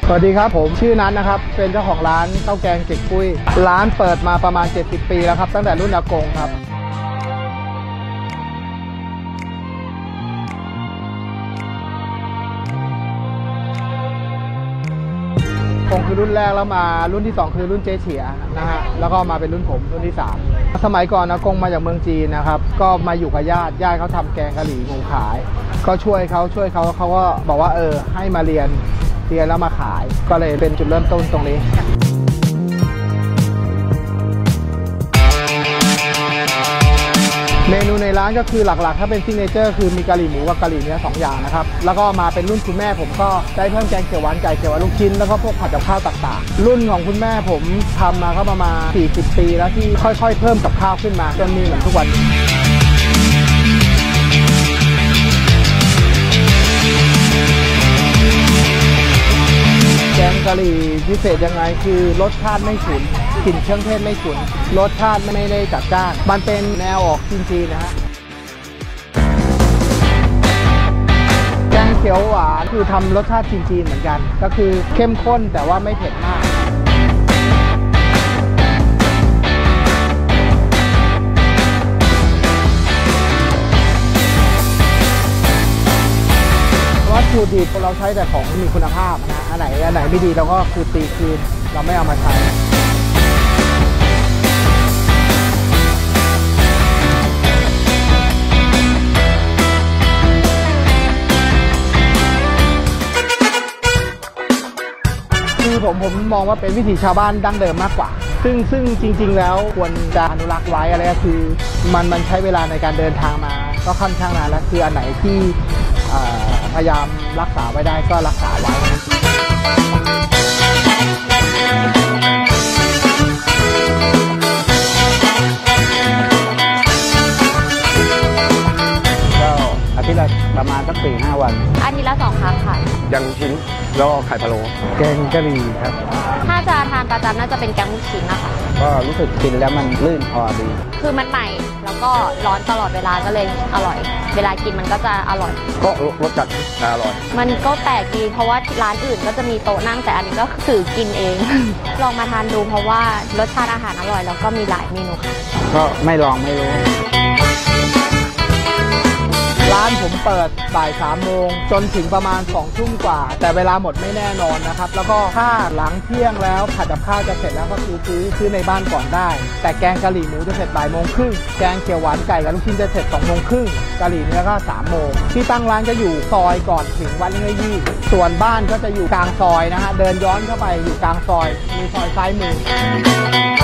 สวัสดีครับผมชื่อนัทนะครับเป็นเจ้าของร้านข้าวแกงเจ๊กปุ้ยร้านเปิดมาประมาณ70 ปีแล้วครับตั้งแต่รุ่นอากงครับคงคือรุ่นแรกแล้วมารุ่นที่2คือรุ่นเจ๊เฉียนะฮะแล้วก็มาเป็นรุ่นผมรุ่นที่3สมัยก่อนอากงมาจากเมืองจีนนะครับก็มาอยู่กับญาติเขาทำแกงกะหรี่หมูขายก็ช่วยเขาเขาก็บอกว่าให้มาเรียนแล้วมาขายก็เลยเป็นจุดเริ่มต้นตรงนี้เมนูในร้านก็คือหลักๆถ้าเป็นซิกเนเจอร์คือมีกะหรี่หมูกับกะหรี่เนื้อ2อย่างนะครับแล้วก็มาเป็นรุ่นคุณแม่ผมก็ได้เพิ่มแกงเขียวหวานไก่เขียวหวานลูกชิ้นแล้วก็พวกผัดกับข้าวต่างๆรุ่นของคุณแม่ผมทำมาก็ประมาณ40 ปีแล้วที่ค่อยๆเพิ่มกับข้าวขึ้นมาจนมีเหมือนทุกวันแกงกะหรี่พิเศษยังไงคือรสชาติไม่ฉุนกลิ่นเครื่องเทศไม่ฉุนรสชาติไม่ได้จัดจ้านมันเป็นแนวออกจีนๆนะฮะแกงเขียวหวานคือทำรสชาติจีนๆเหมือนกันก็คือเข้มข้นแต่ว่าไม่เผ็ดมากวัตถุดิบเราใช้แต่ของมีคุณภาพนะอันไหนไม่ดีเราก็คือตีคืนเราไม่เอามาใช้คือผมมองว่าเป็นวิถีชาวบ้านดั้งเดิมมากกว่าซึ่งจริงๆแล้วควรจะอนุรักษ์ไว้อะไรก็คือมันใช้เวลาในการเดินทางมาก็ค่อนข้างนานแล้วคืออันไหนที่พยายามรักษาไว้ได้ก็รักษาไว้ก็อาทิตย์ละประมาณสัก4-5 วันอาทิตย์ละ2 ครั้งค่ะยำลูกชิ้นแล้วก็ไข่พะโล้แกงกะหรี่ครับถ้าจะทานประจำน่าจะเป็นแกงลูกชิ้นนะคะก็รู้สึกกินแล้วมันลื่นคอดีคือมันใหม่แล้วก็ร้อนตลอดเวลาก็เลยอร่อยเวลากินมันก็จะอร่อยก็รสจัดอร่อยมันก็แปลกดีเพราะว่าร้านอื่นก็จะมีโต๊ะนั่งแต่อันนี้ก็คือกินเอง ลองมาทานดูเพราะว่ารสชาติอาหารอร่อยแล้วก็มีหลายเมนูค่ะก็ไม่ลองไม่รู้ร้านผมเปิดบ่าย3 โมงจนถึงประมาณ2 ทุ่มกว่าแต่เวลาหมดไม่แน่นอนนะครับแล้วก็ถ้าหลังเที่ยงแล้วผัดกับข้าวจะเสร็จแล้วก็ซื้อในบ้านก่อนได้แต่แกงกะหรี่หมูจะเสร็จบ่ายโมงครึ่งแกงเขียวหวานไก่กับลูกชิ้นจะเสร็จ2 โมงครึ่งกะหรี่เนื้อก็3 โมงที่ตั้งร้านจะอยู่ซอยก่อนถึงวัดเลื่อยยี่ส่วนบ้านก็จะอยู่กลางซอยนะฮะเดินย้อนเข้าไปอยู่กลางซอยมีซอยซ้ายมือ